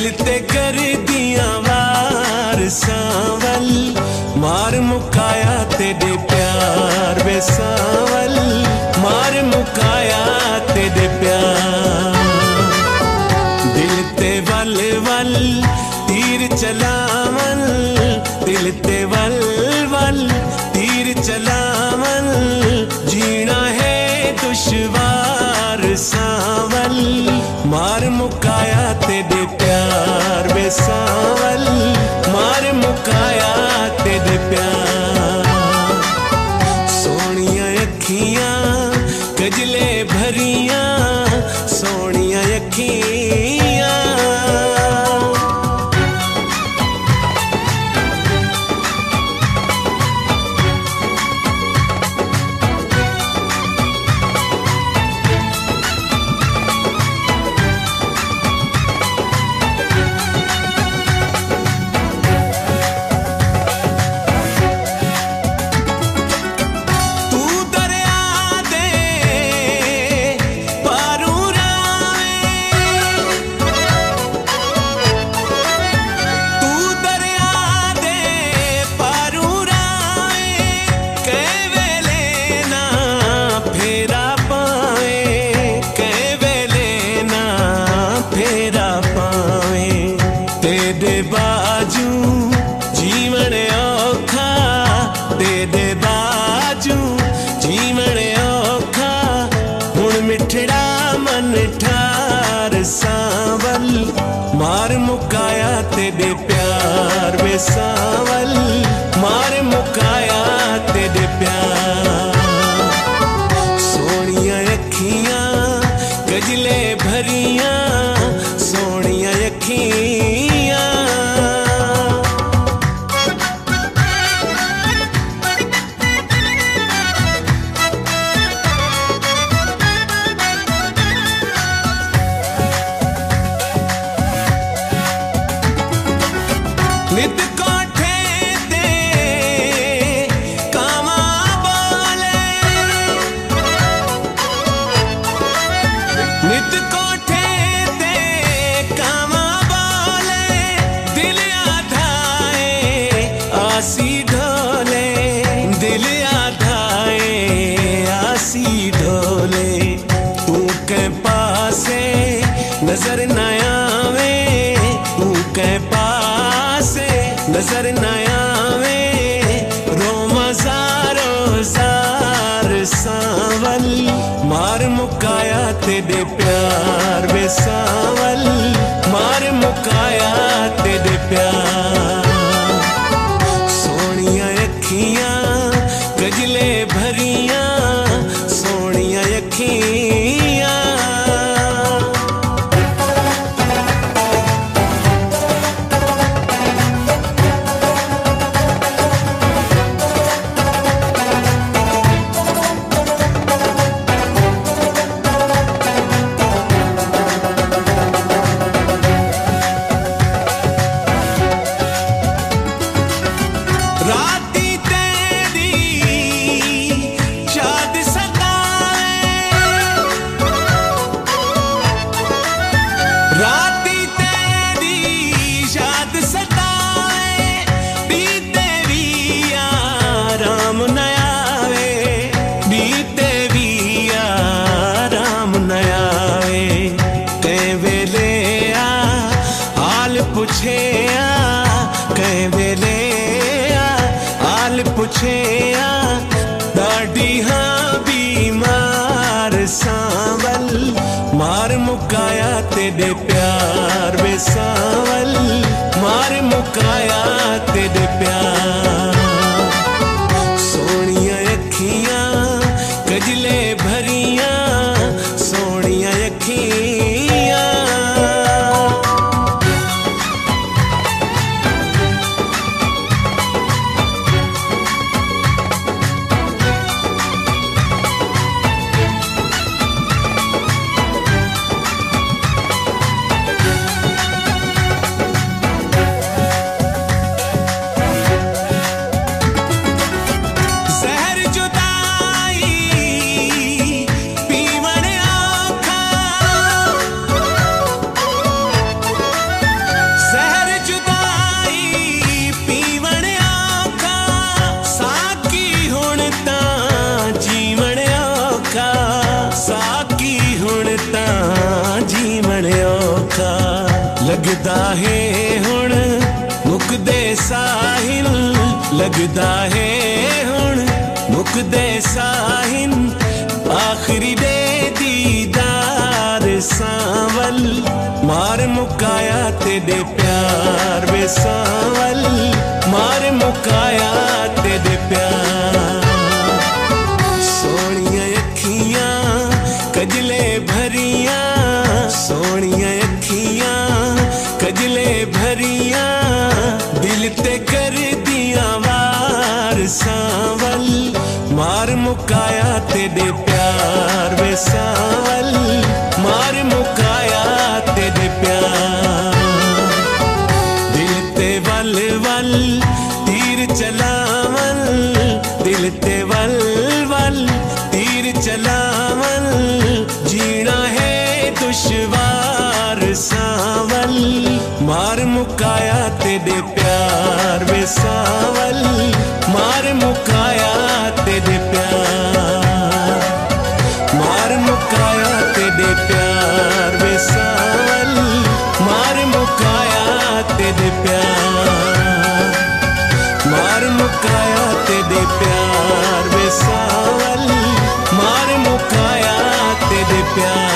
दिल ते कर दिया वार सांवल मार मुकाया तेरे प्यार वे सांवल मार मुकाया तेरे प्यार दिल ते वल वल तीर चलावन दिल ते वल वल तीर चलावन जीना है दुश्वार सांवल मार मुकाया तेरे प्यार वे सांवल मार मुकाया तेरे प्यार सोनिया अखियां कजले भरियां सोनिया अखियां मार मुकाया तेरे प्यार वे सांवल मार मुकाया तेरे प्यार सोनिया अखियां गजले भरियां सोनिया अखियां नित कोठे ते कामा बोले नित कोठे ते कामा बोले दिल आधाए आसी ढोले दिल आधाए आसी ढोले तू के पासे नजर न आवे तू के नजर न आवे रोमज़ारो ज़ार सांवल मार मुकाया तेरे प्यार वे सांवल मार मुकाया तेरे प्यार सोनिया अखियां गजले भरियां सोनिया अखियां पुछेया दाढ़ी हाँ बीमार सांवल मार मुकाया तेरे प्यार वे सांवल मार मुकाया तेरे प्यार सोनिया अखियां गजले भरियां सोनिया अखियां लगदा है हुण मुकदे साहिल, लगदा है हुण मुकदे साहिल, आखिरी दे दीदार सांवल, मार मुकाया तेरे प्यार वे सांवल, मार मुकाया तेरे प्यार। सोनिया अखियां कजले भरियां, सोनिया अखियां कजले भरियां, दिल ते कर दिया वार सांवल, मार मुकाया तेरे प्यार वे सांवल, मार मुकाया तेरे प्यार। दिल ते वल वल तीर चलावल, दिल ते वल वल तीर चलावल, जीना है दुश्वार सांवल, मार मुकाया तेरे प्यार वे सांवल, मार मुकाया तेरे प्यार, मार मुकाया तेरे प्यार वे सांवल, मार मुकाया तेरे प्यार, मार मुकाया तेरे प्यार वे सांवल, मार मुकाया तेरे प्यार।